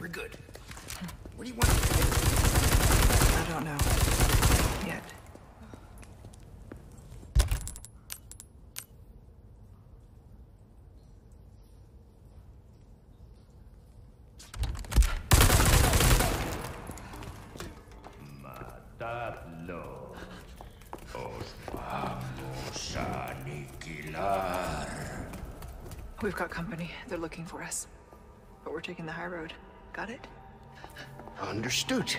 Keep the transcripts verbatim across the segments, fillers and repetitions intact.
We're good. What do you want? I don't know. Yet. Matadlo. Os vamos a aniquilar. We've got company. They're looking for us. But we're taking the high road. Got it? Understood.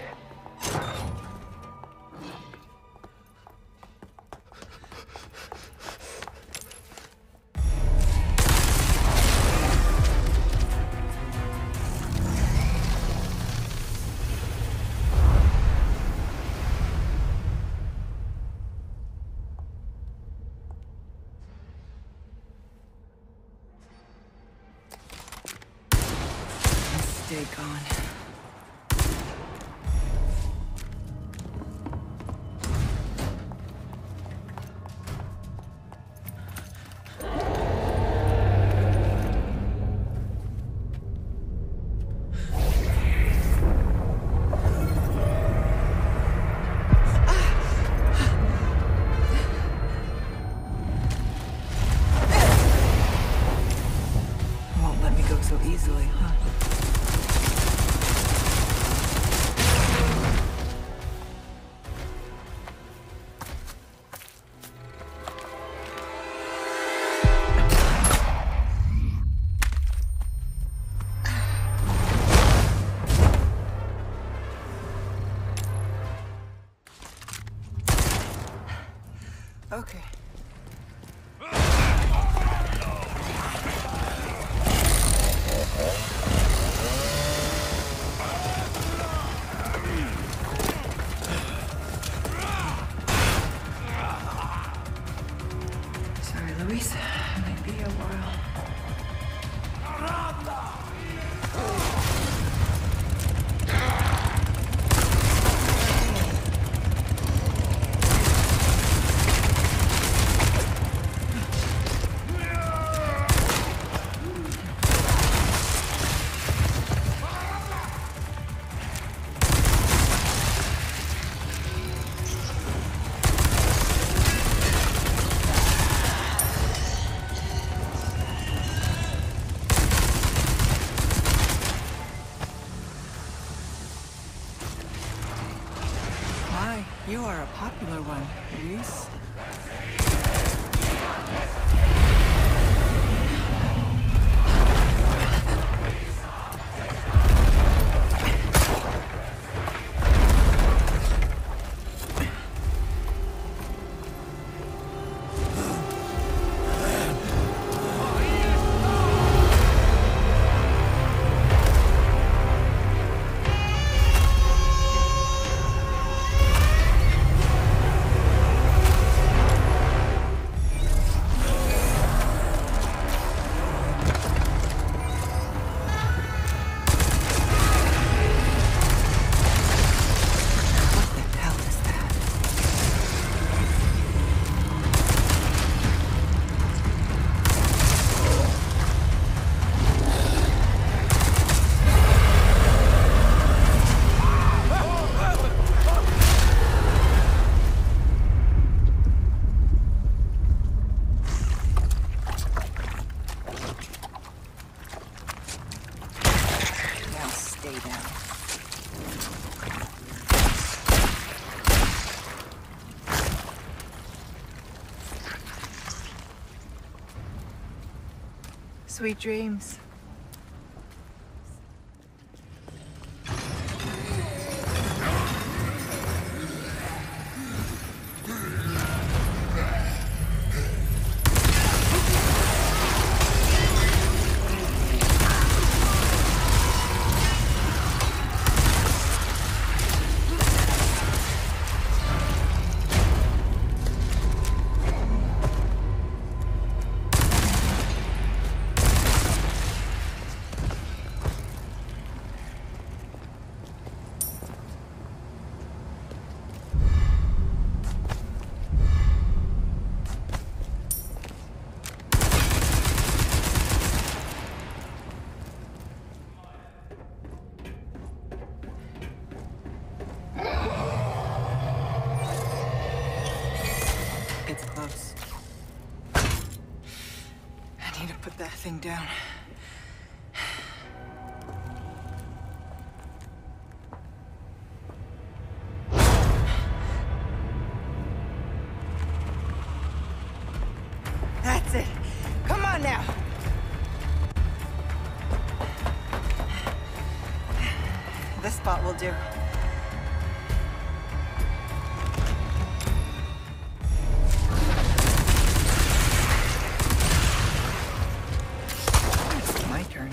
Stay gone. Won't let me go so easily, huh? Okay. Sorry, Luis. Might be a while. Hi, you are a popular one, Luis. What the hell is that? Now stay down. Sweet dreams. everything down. That's it. Come on now. This spot will do. It's my turn.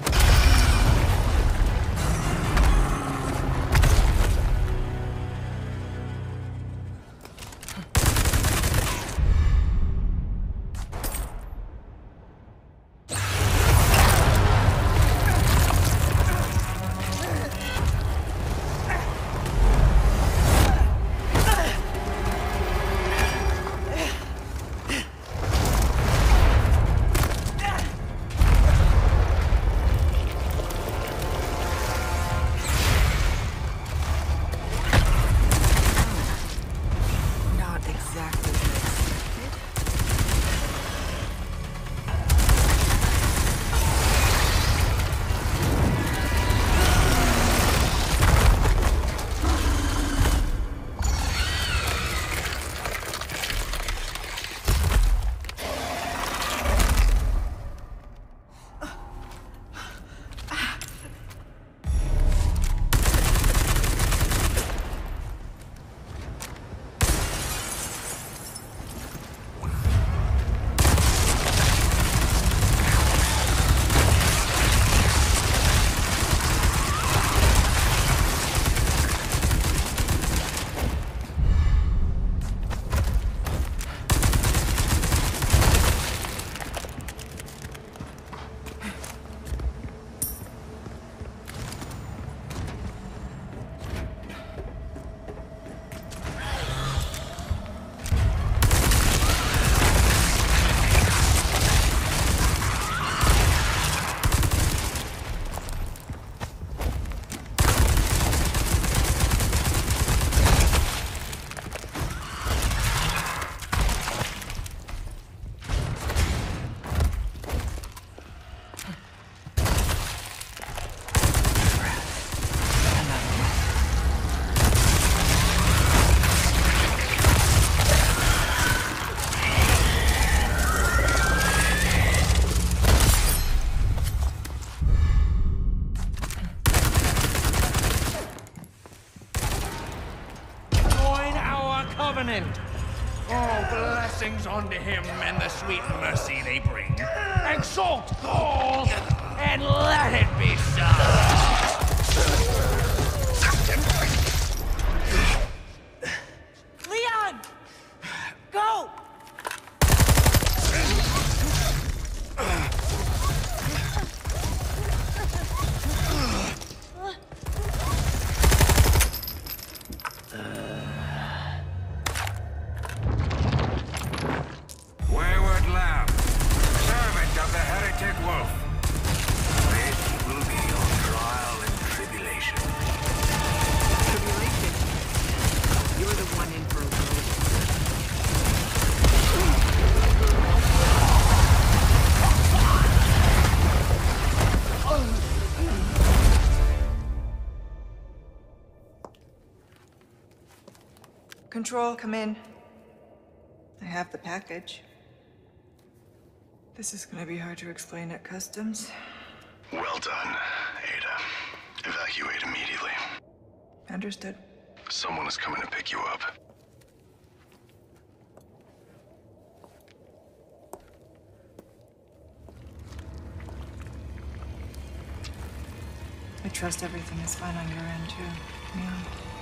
Covenant. All blessings unto him and the sweet mercy they bring. Exalt Gaul, and let it be so. Leon! Go! Wayward lamb, servant of the heretic wolf. This will be your trial and tribulation. Tribulation. You're the one in for a road. Control, come in. I have the package. This is gonna be hard to explain at customs. Well done, Ada. Evacuate immediately. Understood. Someone is coming to pick you up. I trust everything is fine on your end, too, Leon.